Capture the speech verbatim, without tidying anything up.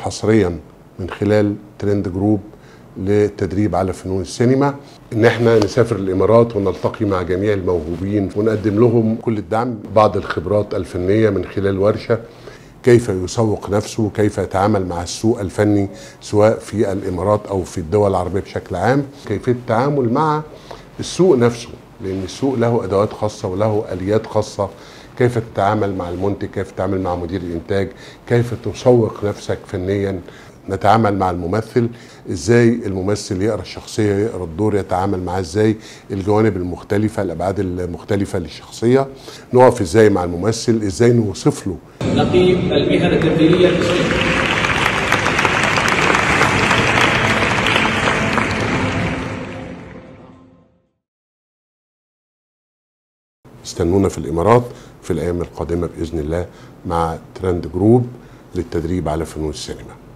حصريا من خلال ترند جروب للتدريب على فنون السينما، ان احنا نسافر الامارات ونلتقي مع جميع الموهوبين ونقدم لهم كل الدعم، بعض الخبرات الفنيه من خلال ورشه كيف يسوق نفسه، كيف يتعامل مع السوق الفني سواء في الامارات او في الدول العربيه بشكل عام، كيفيه التعامل مع السوق نفسه، لان السوق له ادوات خاصه وله اليات خاصه، كيف تتعامل مع المنتج، كيف تتعامل مع مدير الانتاج، كيف تسوق نفسك فنيا، نتعامل مع الممثل، ازاي الممثل يقرا الشخصيه، يقرا الدور، يتعامل معاه ازاي، الجوانب المختلفه، الابعاد المختلفه للشخصيه، نقف ازاي مع الممثل، ازاي نوصف له نقيب المهن التمثيليه المسلمه. استنونا في الامارات في الايام القادمه باذن الله مع ترند جروب للتدريب على فنون السينما.